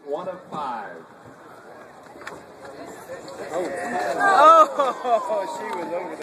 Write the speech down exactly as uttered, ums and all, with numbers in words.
one of five. Oh, oh she was over there.